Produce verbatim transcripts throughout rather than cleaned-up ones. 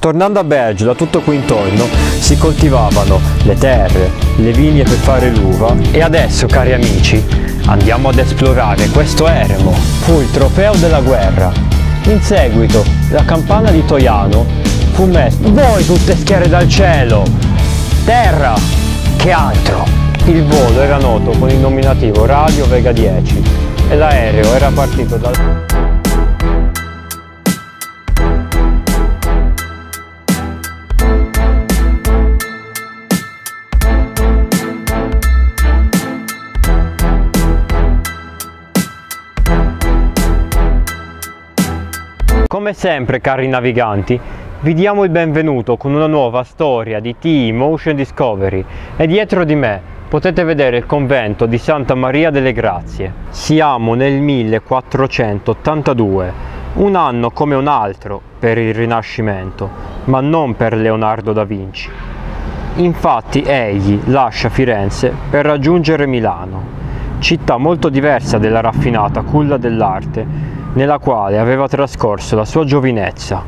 Tornando a Bergio, da tutto qui intorno si coltivavano le terre, le vigne per fare l'uva e adesso, cari amici, andiamo ad esplorare questo eremo. Fu il trofeo della guerra. In seguito, la campana di Toiano fu messa. Voi tutte schiere dal cielo! Terra! Che altro? Il volo era noto con il nominativo Radio Vega dieci e l'aereo era partito dal... Come sempre, cari naviganti, vi diamo il benvenuto con una nuova storia di T I Motion Discovery e dietro di me potete vedere il convento di Santa Maria delle Grazie. Siamo nel millequattrocentottantadue, un anno come un altro per il Rinascimento, ma non per Leonardo da Vinci. Infatti egli lascia Firenze per raggiungere Milano, città molto diversa della raffinata culla dell'arte nella quale aveva trascorso la sua giovinezza.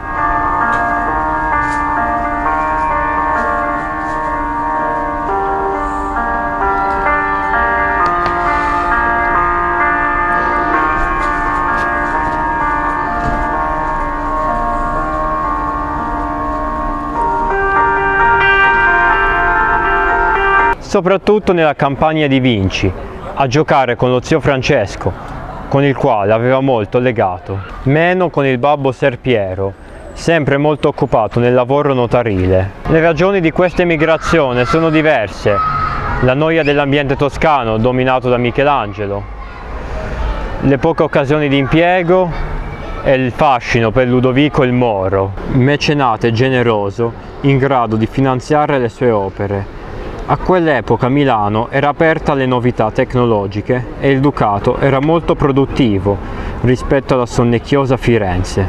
Soprattutto nella campagna di Vinci, a giocare con lo zio Francesco, con il quale aveva molto legato, meno con il babbo Ser Piero, sempre molto occupato nel lavoro notarile. Le ragioni di questa emigrazione sono diverse: la noia dell'ambiente toscano dominato da Michelangelo, le poche occasioni di impiego e il fascino per Ludovico il Moro, mecenate generoso in grado di finanziare le sue opere. A quell'epoca Milano era aperta alle novità tecnologiche e il ducato era molto produttivo rispetto alla sonnecchiosa Firenze.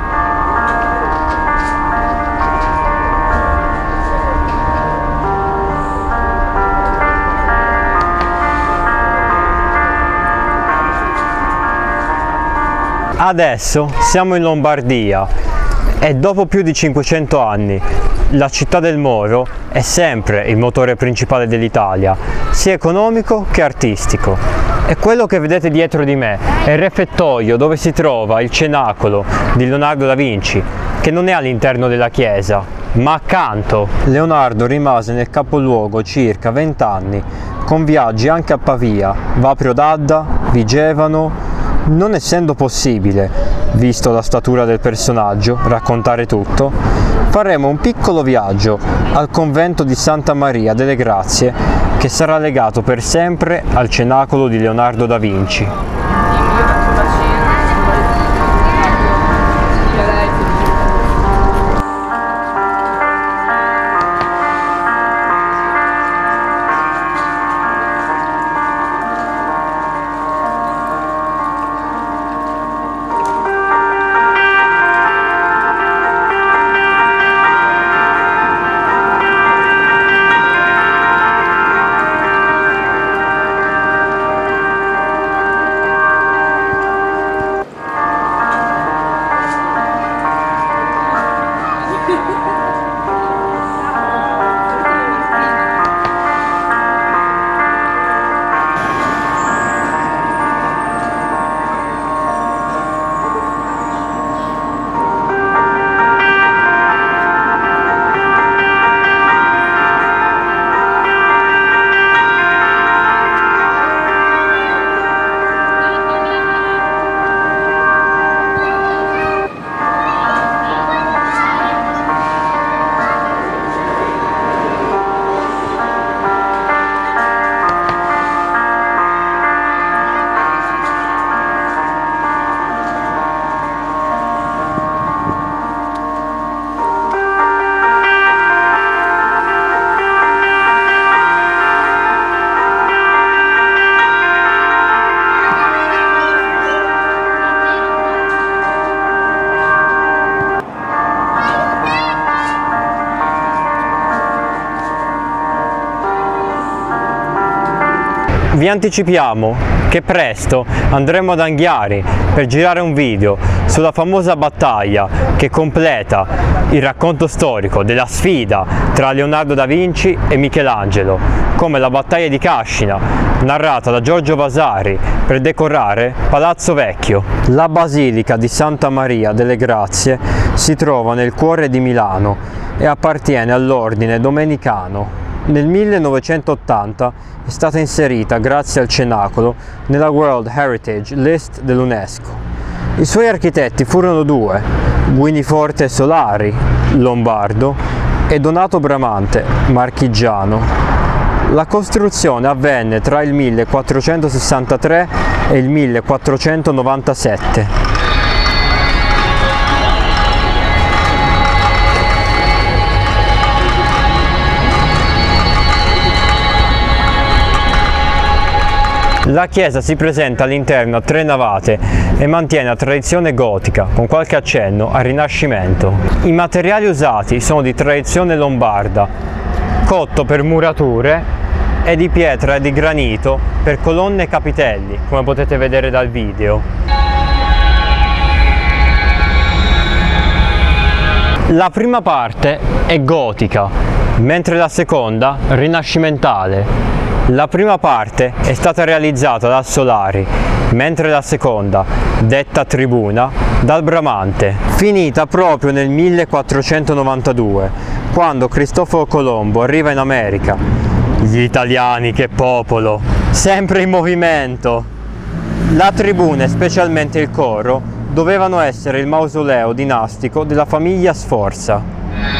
Adesso siamo in Lombardia e dopo più di cinquecento anni la città del Moro è sempre il motore principale dell'Italia, sia economico che artistico. E quello che vedete dietro di me è il refettorio dove si trova il cenacolo di Leonardo da Vinci, che non è all'interno della chiesa, ma accanto. Leonardo rimase nel capoluogo circa vent'anni, con viaggi anche a Pavia, Vaprio d'Adda, Vigevano. Non essendo possibile, visto la statura del personaggio, raccontare tutto, faremo un piccolo viaggio al convento di Santa Maria delle Grazie, che sarà legato per sempre al cenacolo di Leonardo da Vinci. Vi anticipiamo che presto andremo ad Anghiari per girare un video sulla famosa battaglia che completa il racconto storico della sfida tra Leonardo da Vinci e Michelangelo, come la battaglia di Cascina, narrata da Giorgio Vasari per decorare Palazzo Vecchio. La Basilica di Santa Maria delle Grazie si trova nel cuore di Milano e appartiene all'ordine domenicano. Nel millenovecentottanta è stata inserita, grazie al cenacolo, nella World Heritage List dell'UNESCO. I suoi architetti furono due, Guiniforte Solari, lombardo, e Donato Bramante, marchigiano. La costruzione avvenne tra il millequattrocentosessantatré e il millequattrocentonovantasette. La chiesa si presenta all'interno a tre navate e mantiene la tradizione gotica, con qualche accenno al Rinascimento. I materiali usati sono di tradizione lombarda, cotto per murature e di pietra e di granito per colonne e capitelli, come potete vedere dal video. La prima parte è gotica, mentre la seconda rinascimentale. La prima parte è stata realizzata da Solari, mentre la seconda, detta tribuna, dal Bramante, finita proprio nel millequattrocentonovantadue, quando Cristoforo Colombo arriva in America. Gli italiani, che popolo! Sempre in movimento! La tribuna e specialmente il coro dovevano essere il mausoleo dinastico della famiglia Sforza.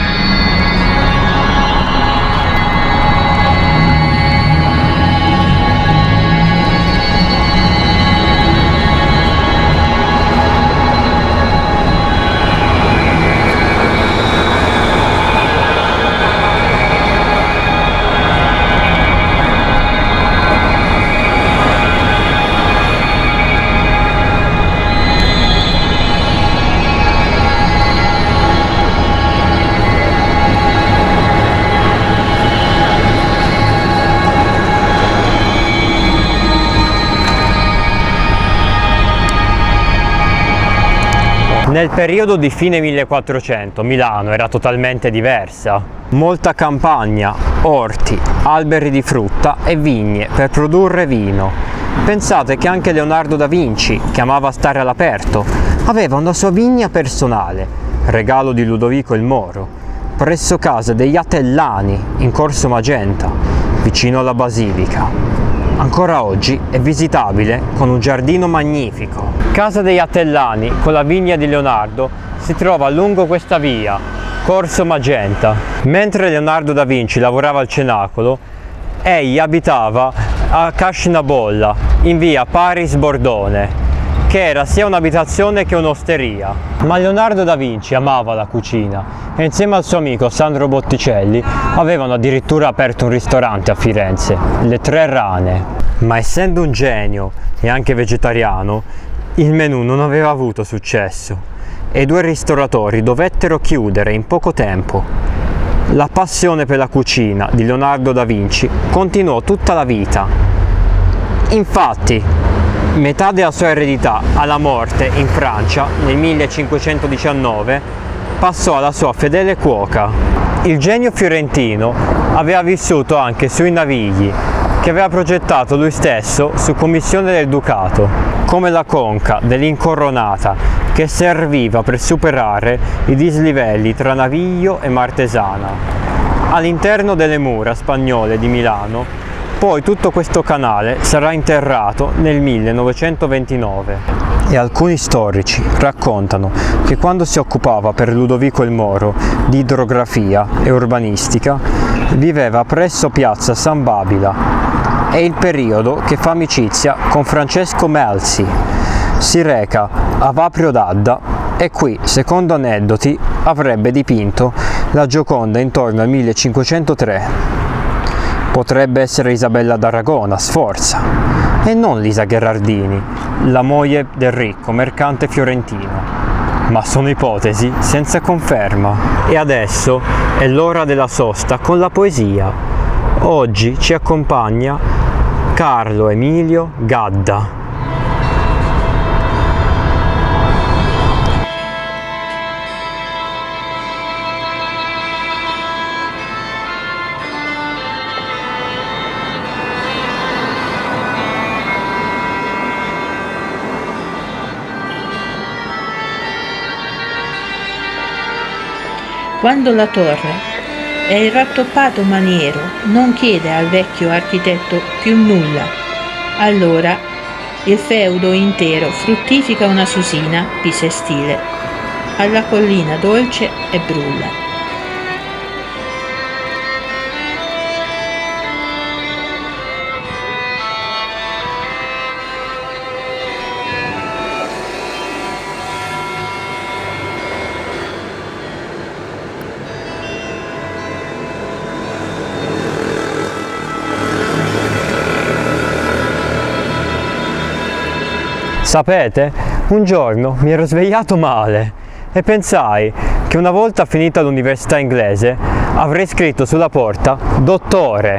Nel periodo di fine millequattrocento Milano era totalmente diversa. Molta campagna, orti, alberi di frutta e vigne per produrre vino. Pensate che anche Leonardo da Vinci, che amava stare all'aperto, aveva una sua vigna personale, regalo di Ludovico il Moro, presso casa degli Atellani in Corso Magenta, vicino alla Basilica. Ancora oggi è visitabile con un giardino magnifico. Casa degli Atellani, con la vigna di Leonardo, si trova lungo questa via, Corso Magenta. Mentre Leonardo da Vinci lavorava al cenacolo, egli abitava a Cascina Bolla, in via Paris Bordone, che era sia un'abitazione che un'osteria. Ma Leonardo da Vinci amava la cucina e insieme al suo amico Sandro Botticelli avevano addirittura aperto un ristorante a Firenze, Le Tre Rane. Ma essendo un genio e anche vegetariano, il menù non aveva avuto successo e i due ristoratori dovettero chiudere in poco tempo. La passione per la cucina di Leonardo da Vinci continuò tutta la vita. Infatti, metà della sua eredità alla morte in Francia nel millecinquecentodiciannove passò alla sua fedele cuoca. Il genio fiorentino aveva vissuto anche sui Navigli, che aveva progettato lui stesso su commissione del Ducato, come la conca dell'Incoronata, che serviva per superare i dislivelli tra Naviglio e Martesana. All'interno delle mura spagnole di Milano, poi tutto questo canale sarà interrato nel millenovecentoventinove. E alcuni storici raccontano che quando si occupava per Ludovico il Moro di idrografia e urbanistica, viveva presso piazza San Babila. È il periodo che fa amicizia con Francesco Melzi. Si reca a Vaprio d'Adda e qui, secondo aneddoti, avrebbe dipinto la Gioconda intorno al millecinquecentotre. Potrebbe essere Isabella d'Aragona, Sforza, e non Lisa Gherardini, la moglie del ricco mercante fiorentino. Ma sono ipotesi senza conferma. E adesso è l'ora della sosta con la poesia. Oggi ci accompagna Carlo Emilio Gadda. Quando la torre è il rattoppato maniero non chiede al vecchio architetto più nulla, allora il feudo intero fruttifica una susina bisestile alla collina dolce e brulla. Sapete, un giorno mi ero svegliato male e pensai che una volta finita l'università inglese avrei scritto sulla porta dottore,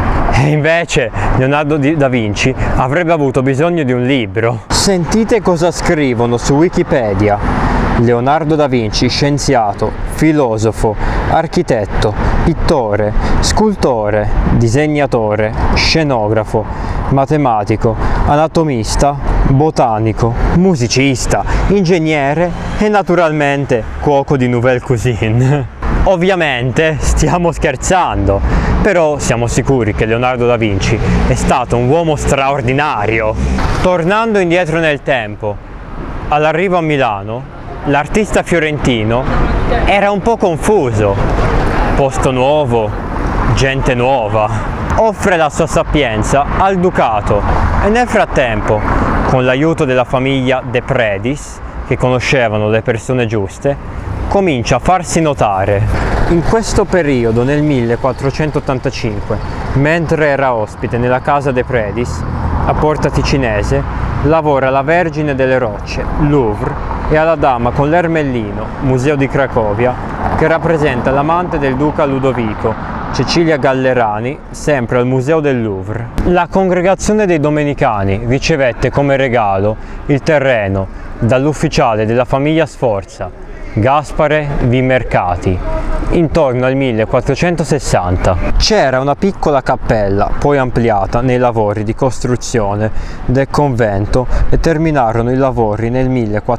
e invece Leonardo da Vinci avrebbe avuto bisogno di un libro. Sentite cosa scrivono su Wikipedia. Leonardo da Vinci, scienziato, filosofo, architetto, pittore, scultore, disegnatore, scenografo, matematico, anatomista, botanico, musicista, ingegnere e naturalmente cuoco di Nouvelle Cuisine. Ovviamente stiamo scherzando, però siamo sicuri che Leonardo da Vinci è stato un uomo straordinario. Tornando indietro nel tempo, all'arrivo a Milano, l'artista fiorentino era un po' confuso. Posto nuovo, gente nuova. Offre la sua sapienza al ducato e nel frattempo, con l'aiuto della famiglia De Predis, che conoscevano le persone giuste, comincia a farsi notare. In questo periodo, nel millequattrocentottantacinque, mentre era ospite nella casa De Predis, a Porta Ticinese, lavora alla Vergine delle Rocce, Louvre, e alla Dama con l'Ermellino, Museo di Cracovia, che rappresenta l'amante del duca Ludovico, Cecilia Gallerani, sempre al Museo del Louvre. La congregazione dei Domenicani ricevette come regalo il terreno dall'ufficiale della famiglia Sforza, Gaspare Vimercati, intorno al millequattrocentosessanta. C'era una piccola cappella, poi ampliata nei lavori di costruzione del convento e terminarono i lavori nel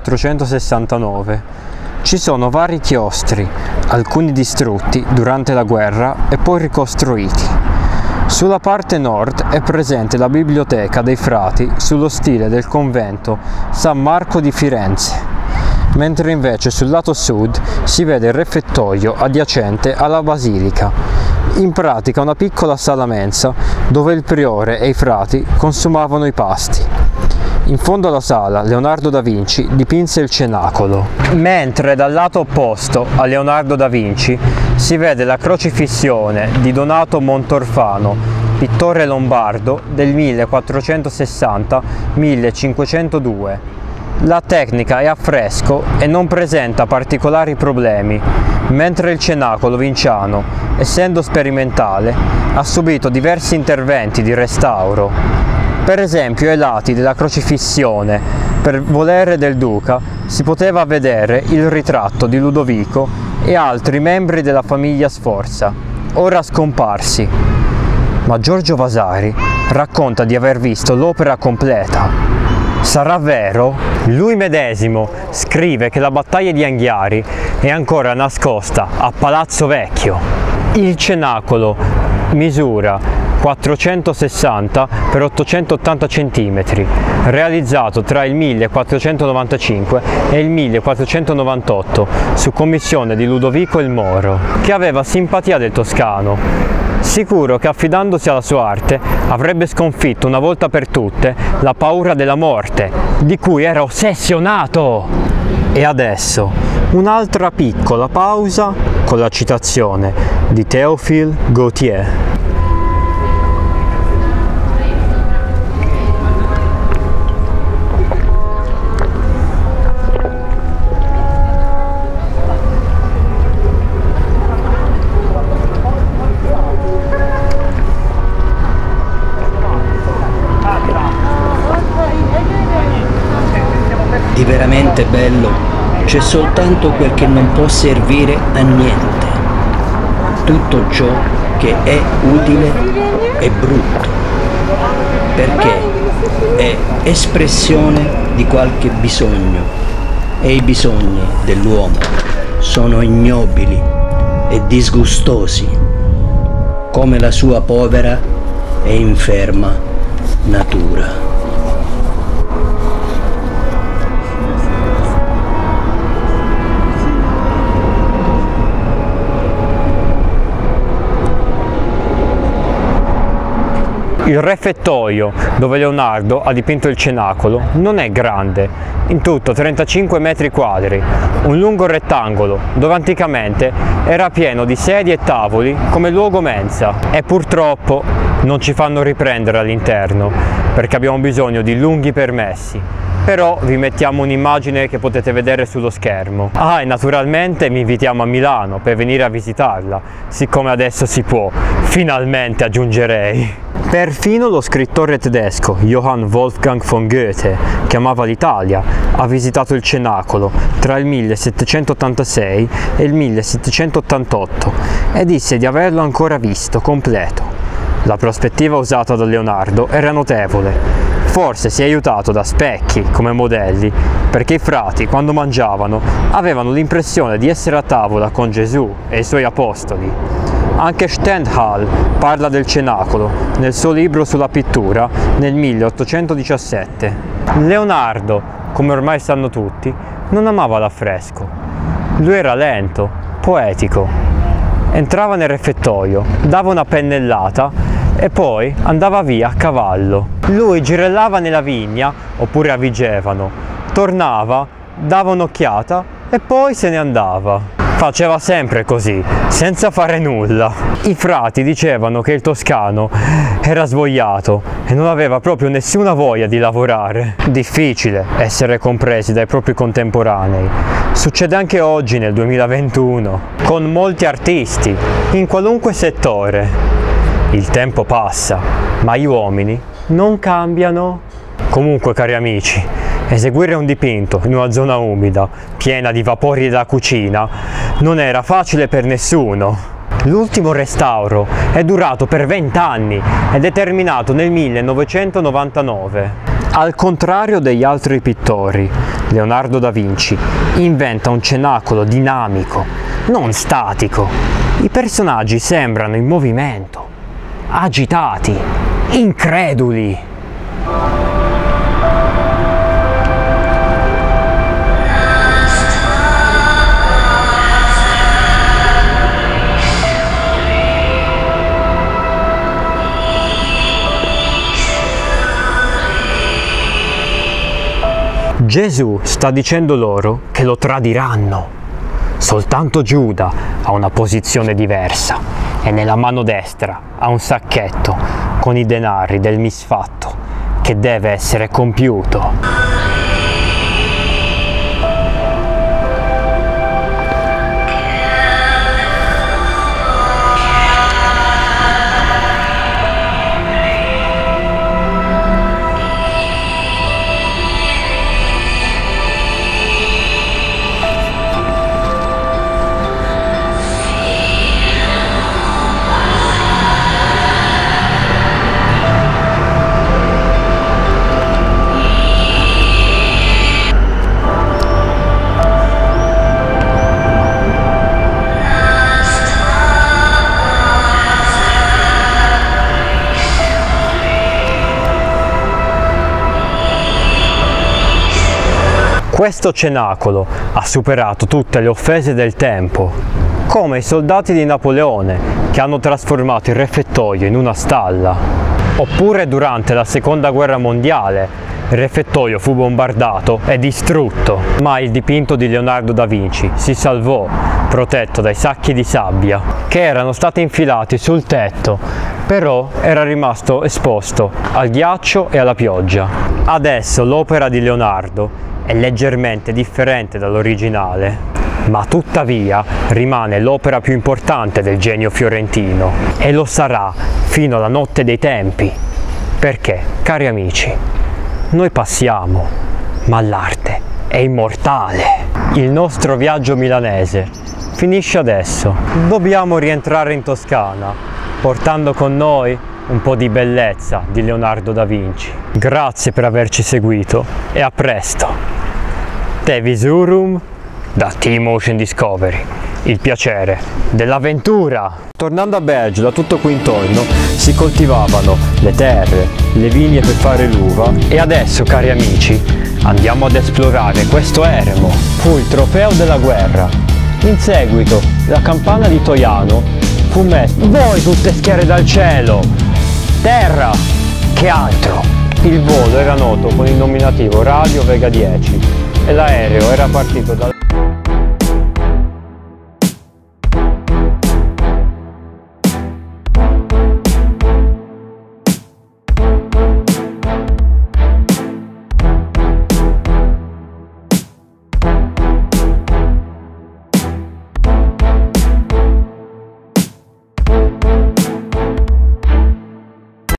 millequattrocentosessantanove. Ci sono vari chiostri, alcuni distrutti durante la guerra e poi ricostruiti. Sulla parte nord è presente la biblioteca dei frati sullo stile del convento San Marco di Firenze, mentre invece sul lato sud si vede il refettorio adiacente alla basilica, in pratica una piccola sala mensa dove il priore e i frati consumavano i pasti. In fondo alla sala Leonardo da Vinci dipinse il cenacolo, mentre dal lato opposto a Leonardo da Vinci si vede la crocifissione di Donato Montorfano, pittore lombardo del millequattrocentosessanta millecinquecentodue. La tecnica è a fresco e non presenta particolari problemi, mentre il cenacolo vinciano, essendo sperimentale, ha subito diversi interventi di restauro. Per esempio ai lati della crocifissione, per volere del duca, si poteva vedere il ritratto di Ludovico e altri membri della famiglia Sforza, ora scomparsi. Ma Giorgio Vasari racconta di aver visto l'opera completa. Sarà vero? Lui medesimo scrive che la battaglia di Anghiari è ancora nascosta a Palazzo Vecchio. Il cenacolo misura quattrocentosessanta per ottocentottanta centimetri, realizzato tra il millequattrocentonovantacinque e il millequattrocentonovantotto su commissione di Ludovico il Moro, che aveva simpatia del toscano, sicuro che affidandosi alla sua arte avrebbe sconfitto una volta per tutte la paura della morte, di cui era ossessionato. E adesso un'altra piccola pausa con la citazione di Théophile Gautier. Di veramente bello c'è soltanto quel che non può servire a niente. Tutto ciò che è utile è brutto, perché è espressione di qualche bisogno e i bisogni dell'uomo sono ignobili e disgustosi, come la sua povera e inferma natura. Il refettoio, dove Leonardo ha dipinto il cenacolo, non è grande, in tutto trentacinque metri quadri, un lungo rettangolo dove anticamente era pieno di sedie e tavoli come luogo mensa, e purtroppo non ci fanno riprendere all'interno perché abbiamo bisogno di lunghi permessi. Però vi mettiamo un'immagine che potete vedere sullo schermo. Ah, e naturalmente vi invitiamo a Milano per venire a visitarla, siccome adesso si può, finalmente aggiungerei. Perfino lo scrittore tedesco Johann Wolfgang von Goethe, che amava l'Italia, ha visitato il cenacolo tra il millesettecentottantasei e il millesettecentottantotto e disse di averlo ancora visto completo. La prospettiva usata da Leonardo era notevole. Forse si è aiutato da specchi come modelli, perché i frati, quando mangiavano, avevano l'impressione di essere a tavola con Gesù e i suoi apostoli. Anche Stendhal parla del cenacolo nel suo libro sulla pittura nel milleottocentodiciassette. Leonardo, come ormai sanno tutti, non amava l'affresco. Lui era lento, poetico. Entrava nel refettoio, dava una pennellata e poi andava via a cavallo. Lui girellava nella vigna, oppure a Vigevano, tornava, dava un'occhiata e poi se ne andava. Faceva sempre così, senza fare nulla. I frati dicevano che il toscano era svogliato e non aveva proprio nessuna voglia di lavorare. Difficile essere compresi dai propri contemporanei. Succede anche oggi nel duemilaventuno, con molti artisti, in qualunque settore. Il tempo passa, ma gli uomini non cambiano. Comunque, cari amici, eseguire un dipinto in una zona umida, piena di vapori da cucina, non era facile per nessuno. L'ultimo restauro è durato per vent'anni ed è terminato nel millenovecentonovantanove. Al contrario degli altri pittori, Leonardo da Vinci inventa un cenacolo dinamico, non statico. I personaggi sembrano in movimento, agitati, increduli. Gesù sta dicendo loro che lo tradiranno. Soltanto Giuda ha una posizione diversa e nella mano destra ha un sacchetto con i denari del misfatto che deve essere compiuto. Questo cenacolo ha superato tutte le offese del tempo, come i soldati di Napoleone che hanno trasformato il refettoio in una stalla. Oppure durante la seconda guerra mondiale il refettoio fu bombardato e distrutto, ma il dipinto di Leonardo da Vinci si salvò, protetto dai sacchi di sabbia che erano stati infilati sul tetto, però era rimasto esposto al ghiaccio e alla pioggia. Adesso l'opera di Leonardo è leggermente differente dall'originale, ma tuttavia rimane l'opera più importante del genio fiorentino e lo sarà fino alla notte dei tempi. Perché, cari amici, noi passiamo, ma l'arte è immortale. Il nostro viaggio milanese finisce adesso. Dobbiamo rientrare in Toscana, portando con noi un po' di bellezza di Leonardo da Vinci. Grazie per averci seguito e a presto! Te Visurum da T-Motion Discovery, il piacere dell'avventura. Tornando a Bergio, da tutto qui intorno si coltivavano le terre, le vigne per fare l'uva e adesso, cari amici, andiamo ad esplorare questo eremo. Fu il trofeo della guerra. In seguito la campana di Toiano fu messa. Voi tutte schiere dal cielo! Terra! Che altro? Il volo era noto con il nominativo Radio Vega dieci e l'aereo era partito dal